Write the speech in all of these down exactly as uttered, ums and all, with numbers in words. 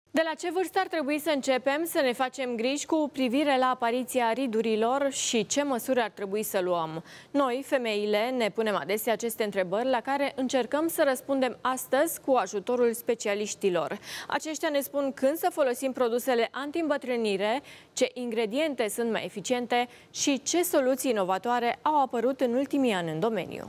De la ce vârstă ar trebui să începem să ne facem griji cu privire la apariția ridurilor și ce măsuri ar trebui să luăm? Noi, femeile, ne punem adesea aceste întrebări la care încercăm să răspundem astăzi cu ajutorul specialiștilor. Aceștia ne spun când să folosim produsele anti-îmbătrânire, ce ingrediente sunt mai eficiente și ce soluții inovatoare au apărut în ultimii ani în domeniu.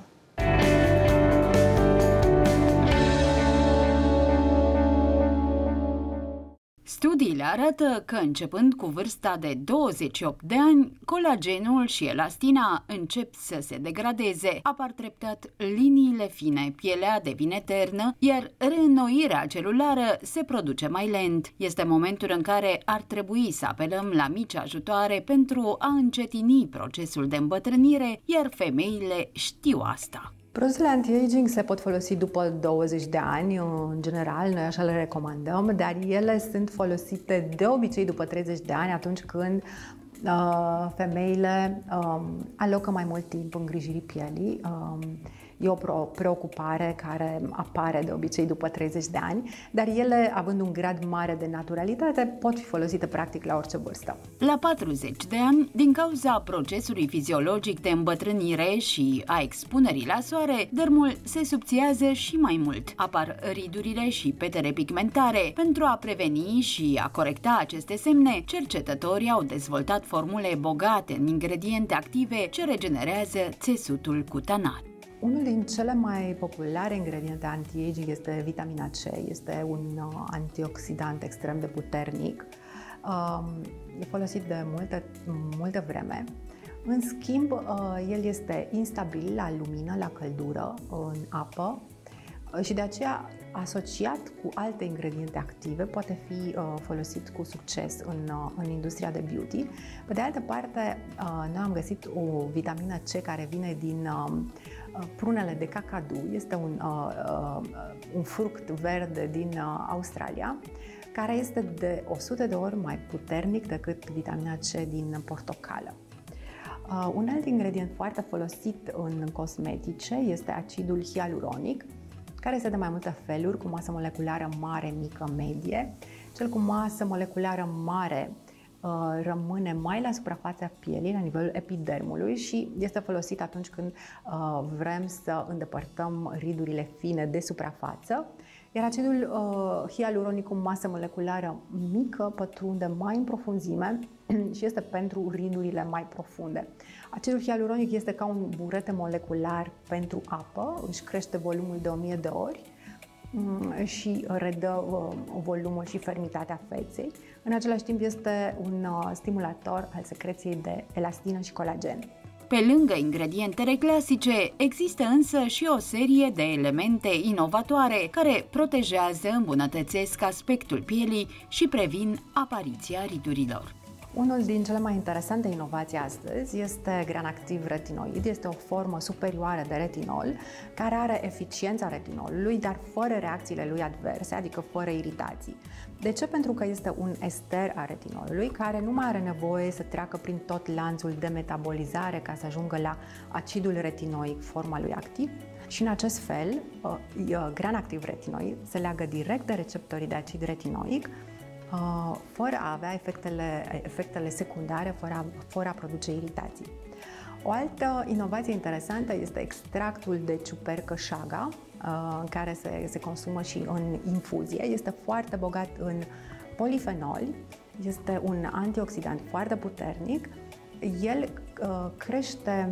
Studiile arată că începând cu vârsta de douăzeci și opt de ani, colagenul și elastina încep să se degradeze, apar treptat liniile fine, pielea devine ternă, iar reînnoirea celulară se produce mai lent. Este momentul în care ar trebui să apelăm la mici ajutoare pentru a încetini procesul de îmbătrânire, iar femeile știu asta. Produsele anti-aging se pot folosi după douăzeci de ani, în general, noi așa le recomandăm, dar ele sunt folosite de obicei după treizeci de ani, atunci când uh, femeile um, alocă mai mult timp îngrijirii pielii. Um, E o preocupare care apare de obicei după treizeci de ani, dar ele, având un grad mare de naturalitate, pot fi folosite practic la orice vârstă. La patruzeci de ani, din cauza procesului fiziologic de îmbătrânire și a expunerii la soare, dermul se subțiază și mai mult. Apar ridurile și petele pigmentare. Pentru a preveni și a corecta aceste semne, cercetătorii au dezvoltat formule bogate în ingrediente active ce regenerează țesutul cutanat. Unul din cele mai populare ingrediente anti-aging este vitamina C. Este un uh, antioxidant extrem de puternic. Uh, e folosit de multă, multă vreme. În schimb, uh, el este instabil la lumină, la căldură, în apă uh, și de aceea, asociat cu alte ingrediente active, poate fi uh, folosit cu succes în, uh, în industria de beauty. Pe de altă parte, uh, noi am găsit o vitamină C care vine din uh, prunele de cacadu. Este un, uh, uh, un fruct verde din uh, Australia, care este de o sută de ori mai puternic decât vitamina C din portocală. Uh, un alt ingredient foarte folosit în cosmetice este acidul hialuronic, care este de mai multe feluri, cu masă moleculară mare, mică, medie. Cel cu masă moleculară mare uh, rămâne mai la suprafața pielii, la nivelul epidermului, și este folosit atunci când uh, vrem să îndepărtăm ridurile fine de suprafață. Iar acidul uh, hialuronic cu masă moleculară mică pătrunde mai în profunzime și este pentru ridurile mai profunde. Acidul hialuronic este ca un burete molecular pentru apă, își crește volumul de o mie de ori și redă uh, volumul și fermitatea feței. În același timp este un uh, stimulator al secreției de elastină și colagen. Pe lângă ingredientele clasice, există însă și o serie de elemente inovatoare care protejează, îmbunătățesc aspectul pielii și previn apariția ridurilor. Unul din cele mai interesante inovații astăzi este Granactiv Retinoid. Este o formă superioară de retinol care are eficiența retinolului, dar fără reacțiile lui adverse, adică fără iritații. De ce? Pentru că este un ester a retinolului care nu mai are nevoie să treacă prin tot lanțul de metabolizare ca să ajungă la acidul retinoic, forma lui activ. Și în acest fel, Granactiv Retinoid se leagă direct de receptorii de acid retinoic, fără a avea efectele, efectele secundare, fără a, fără a produce iritații. O altă inovație interesantă este extractul de ciupercă shaga, care se, se consumă și în infuzie. Este foarte bogat în polifenoli, este un antioxidant foarte puternic. El crește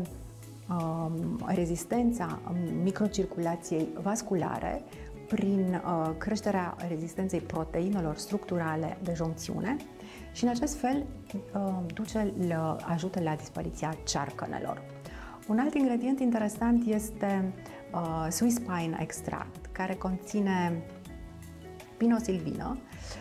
rezistența microcirculației vasculare prin uh, creșterea rezistenței proteinelor structurale de joncțiune și în acest fel uh, duce, la, ajută la dispariția cearcănelor. Un alt ingredient interesant este uh, Swiss Pine Extract, care conține pinosilvină.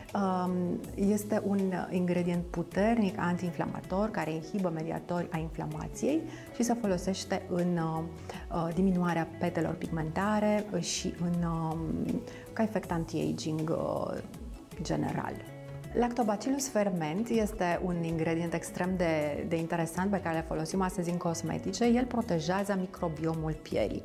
Este un ingredient puternic antiinflamator care inhibă mediatori a inflamației și se folosește în diminuarea petelor pigmentare și în, ca efect anti-aging general. Lactobacillus ferment este un ingredient extrem de, de interesant pe care le folosim astăzi în cosmetice. El protejează microbiomul pielii.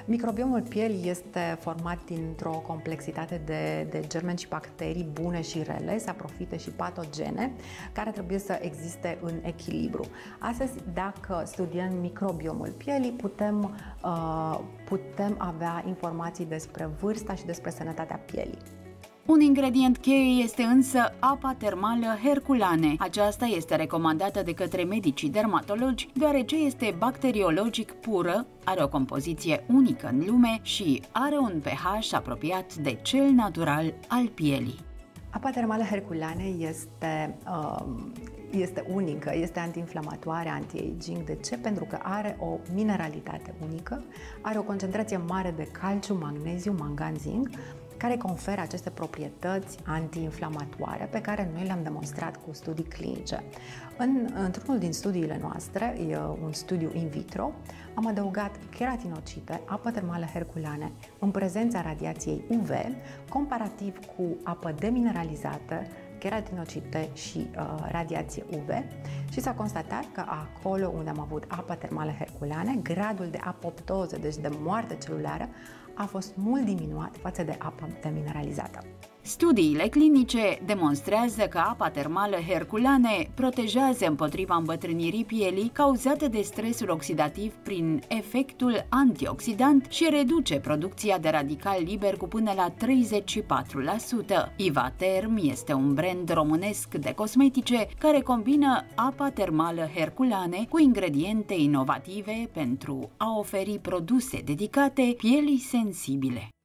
Microbiomul pielii este format dintr-o complexitate de, de germeni și bacterii bune și rele, saprofite și patogene, care trebuie să existe în echilibru. Astăzi, dacă studiem microbiomul pielii, putem, uh, putem avea informații despre vârsta și despre sănătatea pielii. Un ingredient cheie este însă apa termală Herculane. Aceasta este recomandată de către medicii dermatologi, deoarece este bacteriologic pură, are o compoziție unică în lume și are un pH apropiat de cel natural al pielii. Apa termală Herculane este, este unică, este antiinflamatoare, anti-aging. De ce? Pentru că are o mineralitate unică, are o concentrație mare de calciu, magneziu, mangan, zinc, care conferă aceste proprietăți antiinflamatoare pe care noi le-am demonstrat cu studii clinice. În, într-unul din studiile noastre, un studiu in vitro, am adăugat keratinocite, apă termală Herculane, în prezența radiației U V, comparativ cu apă demineralizată, keratinocite și uh, radiație U V, și s-a constatat că acolo unde am avut apă termală Herculane, gradul de apoptoză, deci de moarte celulară, a fost mult diminuat față de apă demineralizată. Studiile clinice demonstrează că apa termală Herculane protejează împotriva îmbătrânirii pielii cauzate de stresul oxidativ prin efectul antioxidant și reduce producția de radicali liberi cu până la treizeci și patru la sută. Ivaterm este un brand românesc de cosmetice care combină apa termală Herculane cu ingrediente inovative pentru a oferi produse dedicate pielii sensibile.